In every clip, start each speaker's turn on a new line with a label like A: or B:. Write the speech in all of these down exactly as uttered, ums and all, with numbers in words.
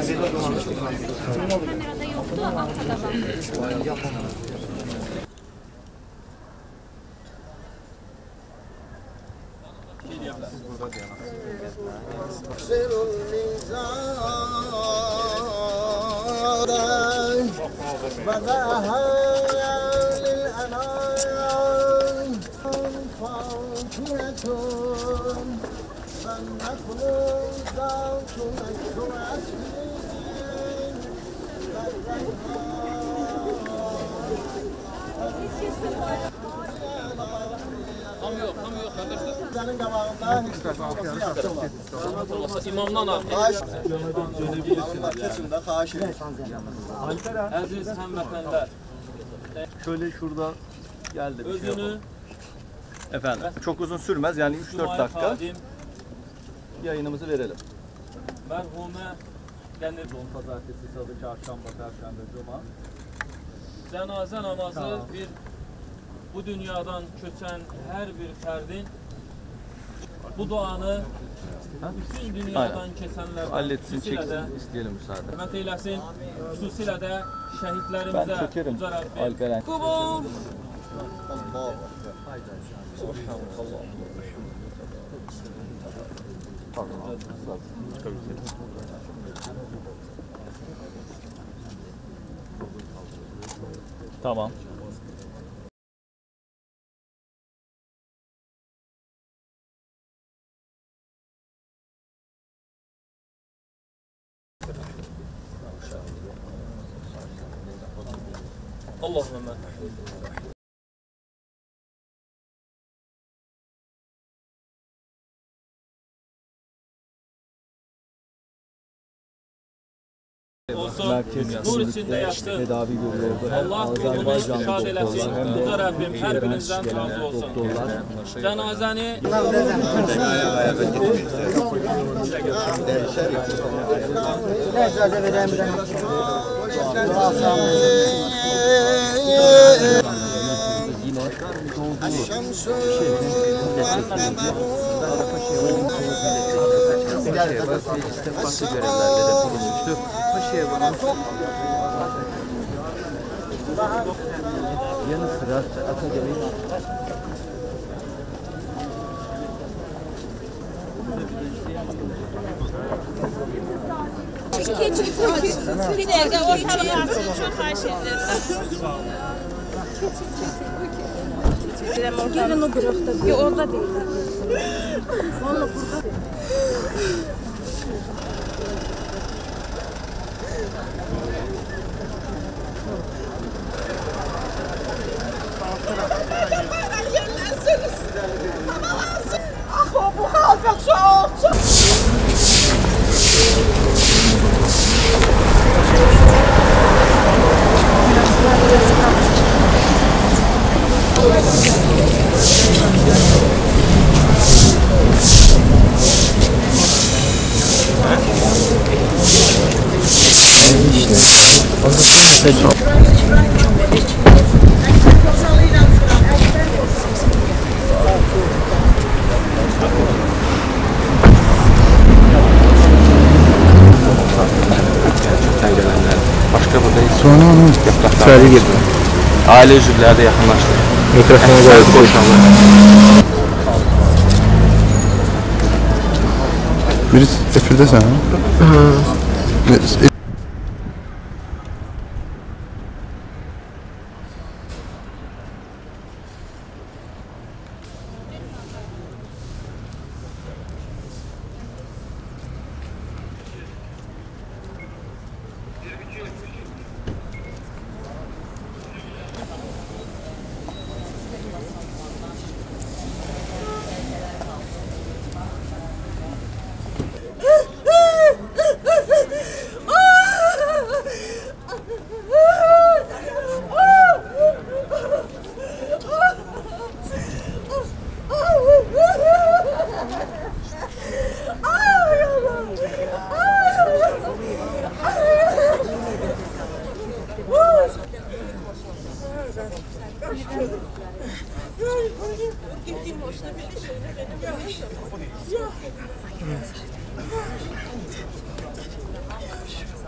A: Kamerada yoktu, arkada var.
B: Tam yok, tam yok kardeşler. İmamdan abi. Aziz hemvətənlər.
C: Şöyle şurada geldi.
B: Özünü
C: Efendim çok uzun sürmez yani üç dört dakika yayınımızı verelim.
B: Mərhumə
C: Denir don pazartesi, salı, çarşamba, perşembe, cuma.
B: Cənazə namazı bir bu dünyadan köçən hər bir fərdin bu duanı bütün dünyadan keçənlərdən
C: halletsin, çeksin, isteyelim müsaade.
B: Hürmət eyləsin, xüsusilə də şəhidlərimizə
C: ben çökerim Alperen.
B: Qubul!
C: Tamam.
B: Allahümme. Olsun, nur içinde yatsın.
D: Tedavi görüyordu.
B: Allah yolunu istişad eləsin. Uca Rabbim hər birinizdən razı olsun. Cənazəni
D: Ne icazə verəyim bir
E: Farklı görevlerde de bulunmuştu. Paşa'ya yanı sıra Atagay'ın
A: Bir dakika ortalığı çok karşıdır. Gelin o grupta. Yok orada değil. Vallahi burada.
F: Ah, bu kalacak çok çok.
E: sonra onun içeri girdi.
C: Aile üzvləri də yaxınlaşdı.
E: Mikrofona qoydu. Birisi efirdəsən, ha?
F: Gittiğim hoşuna beni şöyle benim ya.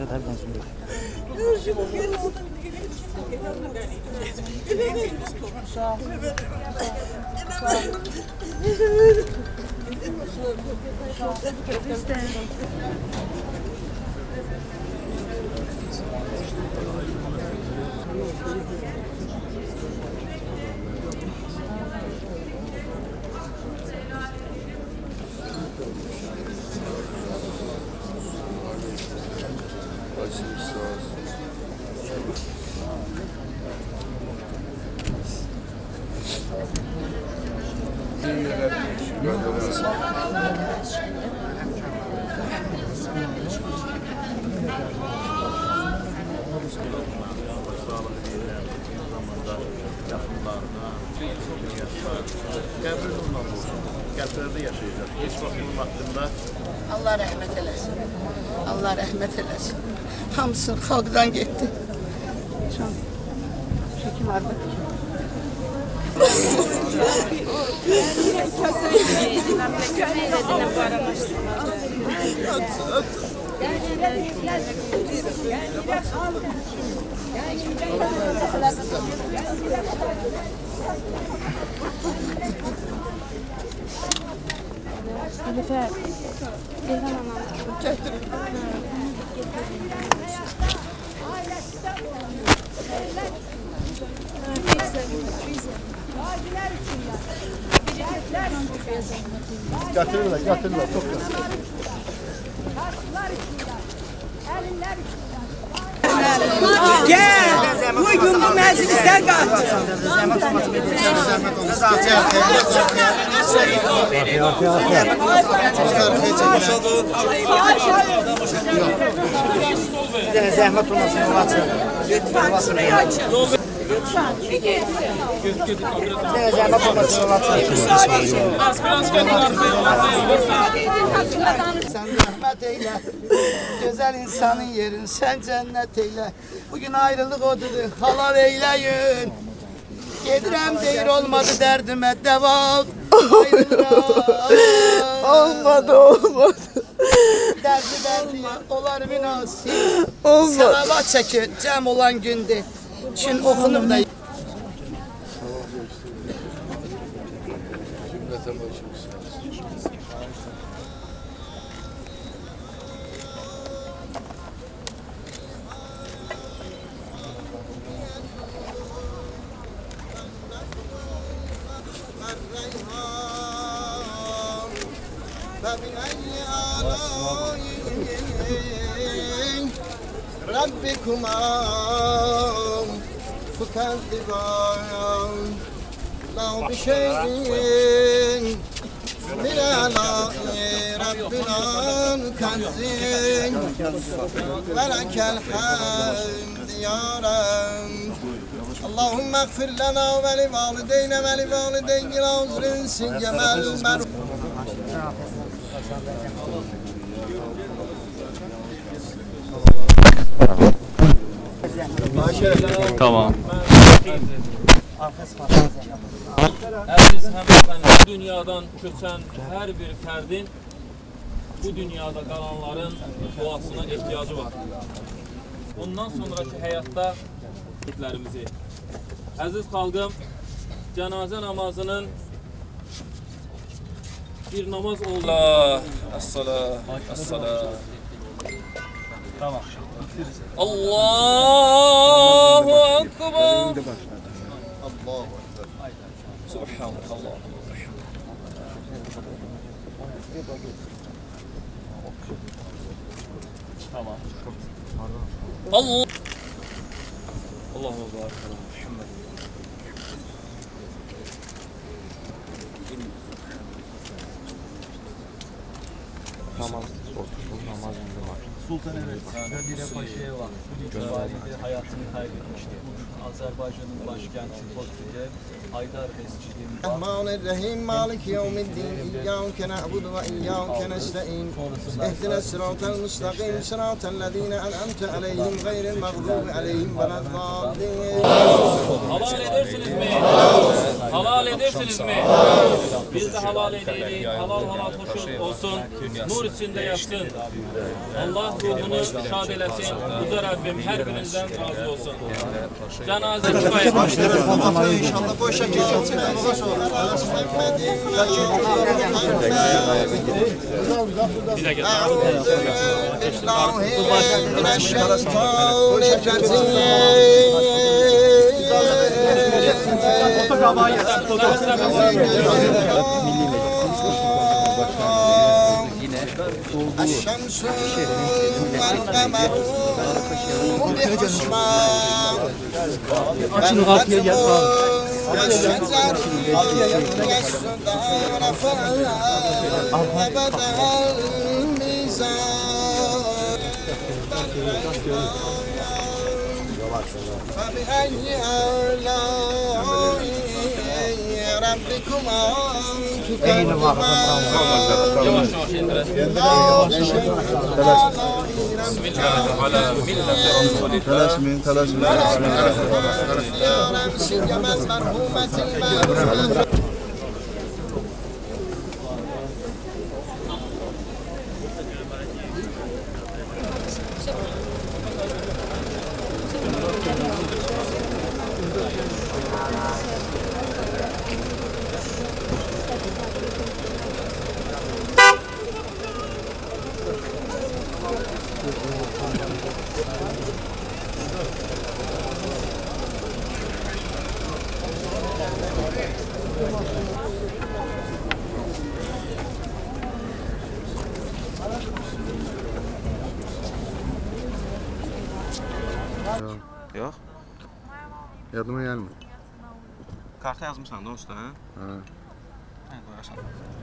G: Qəbrin olmaz olsun. Qəbrlərdə yaşayacaq. Heç vaxt bunun haqqında
F: Allah rəhmət eləsin. Allah rəhmət eləsin. Hamısı xalqdan getdi. Can. Çəkim vardı.
A: Halife, Ceyhan anam.
F: Gətirin.
C: Getirirler, getirirler. Çok güzel.
F: Gel. Bugün bu mecliste kaç.
D: Zəhmət olmasın, açın.
F: Lütfen şurayı açın. Lütfen. Bir gelsin.
D: Zəhmət olmasın, açın.
F: Sen rahmet eyle. Güzel insanın yerin sen cennet eyle. Bugün ayrılık odudur. Halal eyleyin. Gedirem değil olmadı derdime devam.
H: Olmadı, olmadı.
F: Derdi derdi olar münasip. Olmadı. Salavat çekir cem olan günde. Çün okunup da. فبأي آلاء ربكما تكذبان لا بشيء من آلاء ربنا نكذب ولك الحمد يا رب اللهم اغفر لنا ولوالدينا ولوالدي العذر سجمال المرء
C: Tamam.
B: Əziz həmvətən, bu dünyadan köçən hər bir fərdin bu dünyada qalanların duasına ehtiyacı var. Ondan sonraki həyatda etlərimizi. Əziz xalqım, cənazə namazının bir namaz oldu. As-salah, as-salah.
C: Tamam.
B: Allahu Akbar.
G: Allahu Ekber.
B: Subhanallah.
C: Tamam.
B: Allah. Allahu Ekber. Muhammed.
E: Namaz, namaz var.
C: Sultan evet, Kadir Paşa'ya var. Bugün itibariyle hayatını kaybetmişti. Bugün Azerbaycan'ın başkenti Bakü'de Haydar Mescidi'nin
F: الرحمن الرحيم مالك يوم الدين إياك نعبد وإياك نستعين اهدنا الصراط المستقيم صراط الذين أنعمت عليهم غير المغضوب عليهم ولا الضالين.
B: Halal edersiniz mi? Halal edersiniz mi? Biz de halal edelim. Halal halal hoşun olsun. Nur içinde yatsın. Allah ruhunu şad eləsin. Uca Rəbbim hər birinizdən razı olsun. Cənazə kifayət.
F: İnşallah bu şəkil çəkilməz.
B: Bir də gəl.
F: الشمس والقمر بحسبان والشجر يسجدان فأبدا الميزان فبأي آلاء ربكما تكذبان
B: Yavaş yavaş indirin. Bismillah ala milleti Rasulillah.
I: Telaşmayın, telaşmayın.
E: Yox.
I: Yadıma gelme.
E: Karta yazmışsan da usta, hə?
I: Ha.
E: Hə, qoyasan.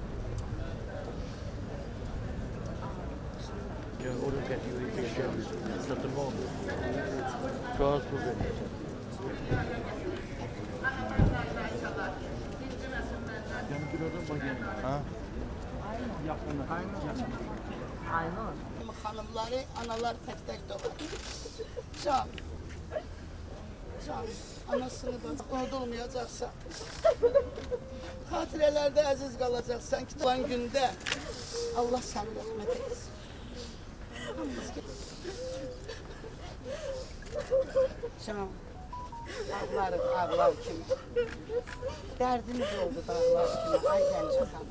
D: Hanımları, analar tek tek doğar. Can. Can. Anasını da unutulmayacaksan. Hatirelerde aziz kalacaksan ki doğan günde Allah seni rahmet eylesin. Can. Ağlarım, ağlar kimi. Derdimiz oldu dağlar kimi. Ay Gəncə xanım.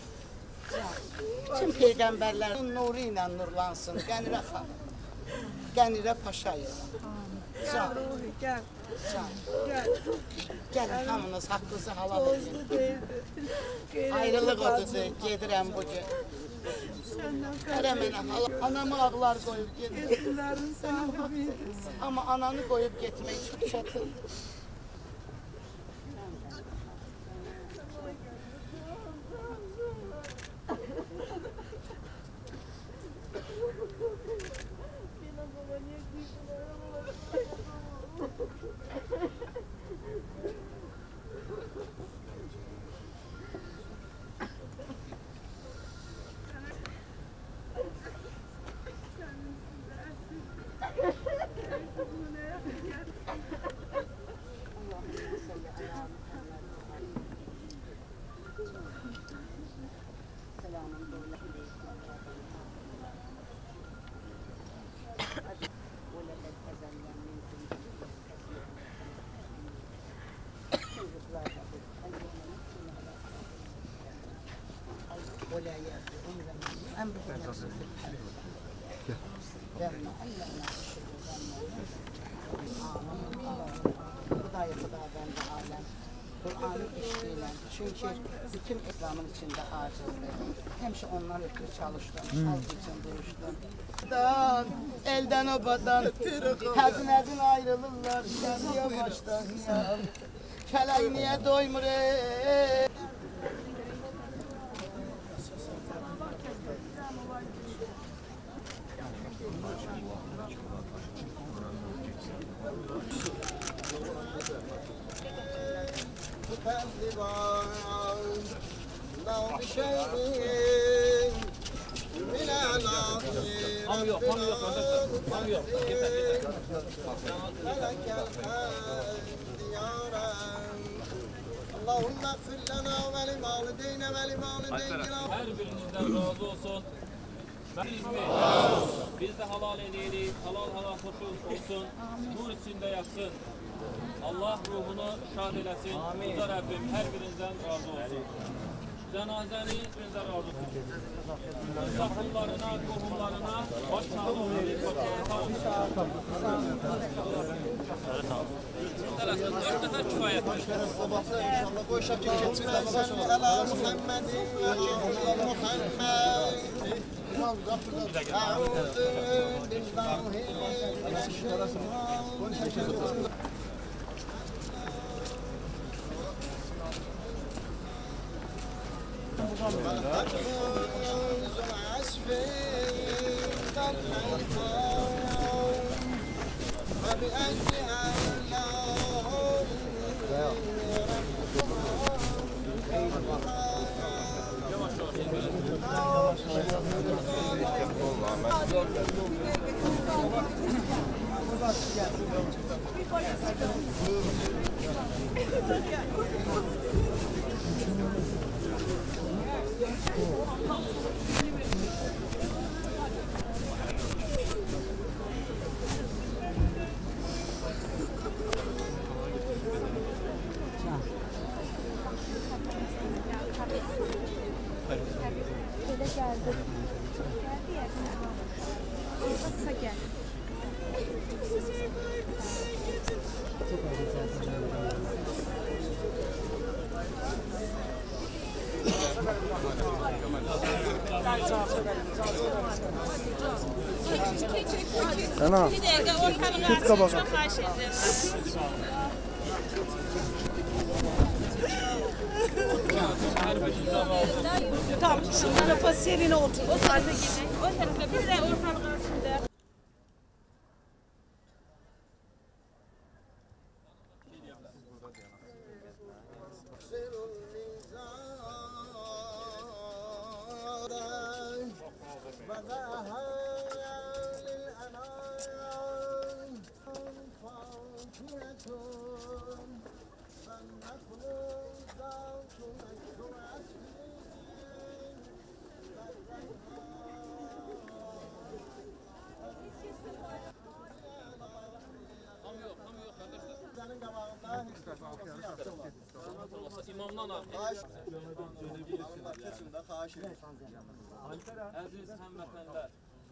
D: Tüm peygamberlerin nuru ile nurlansın. Qənirə xanım. Qənirə Paşayev. Can.
A: Gel.
D: Can.
A: Gel.
D: Gəlin hamınız haqqınızı halal edin.
A: Dostu değildi.
D: Ayrılıq odudur. Gedirəm bu gün.
A: Senden
D: Hərə mənə halal. Anamı ağlar qoyub gedir.
A: kaçırdıların seni bebeğiydi.
D: Ama ananı qoyub getmək çox çətin. ولا يأتون أمر Hıdayı Hıda bende alem. Kur'an'ın eşliğiyle. Çünkü bütün İslam'ın içinde acizdir. Hemşe ondan ötürü çalıştım. Halk için duruştum. Dan, elden obadan, həzinədin ayrılırlar, gəliyə başdan ya. Fələk niyə doymur ey?
B: Ham yok, ham yok, ham yok. Yeter, yeter.
F: Allahümme gfir lana ve li valideyne ve li valideyne.
B: Her birinizden razı olsun. Biz de halal edelim, halal halal hoşul olsun, nur içinde yaksın. Allah ruhunu şad eləsin. Uza Rabbim hər birinizdən razı olsun. Cənazəni birinizdən razı olsun. Uzaqlarına, qohumlarına baş sağlığı verir. Dört nəfər kifayətdir.
F: İnşallah qoy şəkil keçirlər. Əla Muhammedin və Ali Muhammed. Əuzu billahi mineşşeytanirracim.
H: Ana, tut kabağa.
A: Tamam, şu tarafa serine otur. O tarafa gidin. O tarafa bir de ortalık arasında.
B: İmamdan al. Əziz həmvətənlər.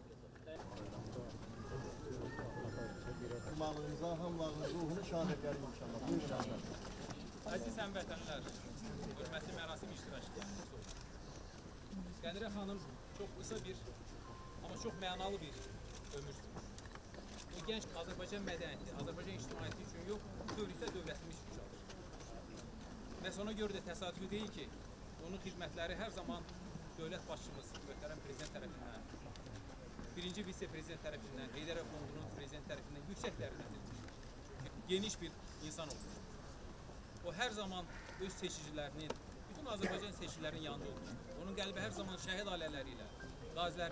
F: Malınıza, hamlarınıza ruhunu şad edərim inşallah.
B: Əziz həmvətənlər, hörmətli mərasim iştirakçıları. Qədirə xanım çox qısa bir, amma çox mənalı bir ömür sürmüş. Bu gənc Azərbaycan mədəniyyəti, Azərbaycan ictimaiyyəti üçün yox, bütövlükdə dövlətimiz üçün çalışır. Məhz ona görə də təsadüfi deyil ki, onun xidmətləri hər zaman dövlət başçımız, möhtərəm prezident tərəfindən, birinci vitse-prezident tərəfindən, Heydər Əliyev Fondunun prezident tərəfindən yüksək dəyərləndirilmişdir. Geniş bir insan olmuş. O hər zaman öz seçicilərinin, bütün Azərbaycan seçicilərinin yanında olmuşdur. Onun qəlbi hər zaman şəhid ailələri ilə, qazilər.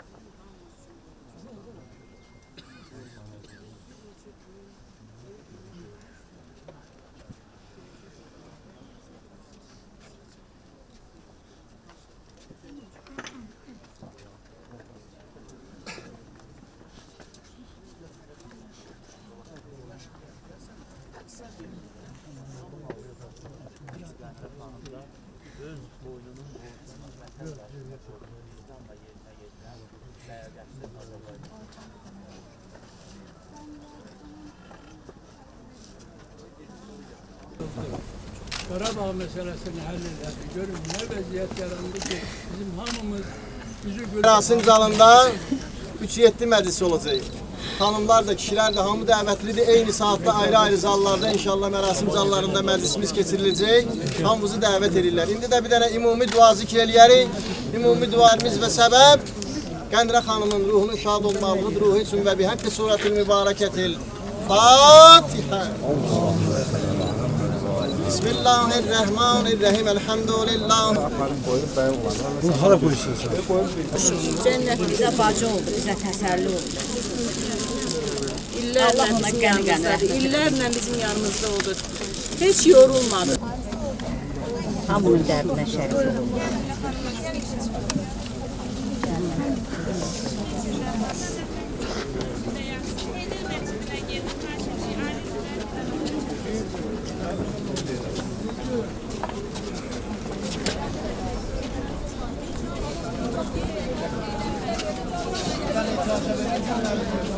J: Qarabağ meselesini həll edildi. Görün nə vəziyyət yarandı ki, bizim hamımız yüzü gülür.
F: Mərasim zalında üç yeddi məclisi olacaq. Xanımlar da, kişilər də hamı dəvətlidir. Eyni saatda ayrı-ayrı zallarda inşallah mərasim zallarında məclisimiz keçiriləcək. Hamımızı dəvət edirlər. İndi də bir dənə ümumi dua zikr eləyərik. Ümumi duamız və səbəb Qədirə xanımın ruhunun şad olmalıdır. Ruhu üçün və bihaqqi surətil mübarəkətil Fatiha. Bismillahirrahmanirrahim. Elhamdülillah.
H: Bunu hara qoyursunuz?
K: Cənnət bizə bacı oldu, bizə təsəlli oldu. İllərlə bizim yanımızdadır, illərlə bizim yanımızda oldu. Heç yorulmadı. Hamının dərdinə şərif oldu.
F: Yani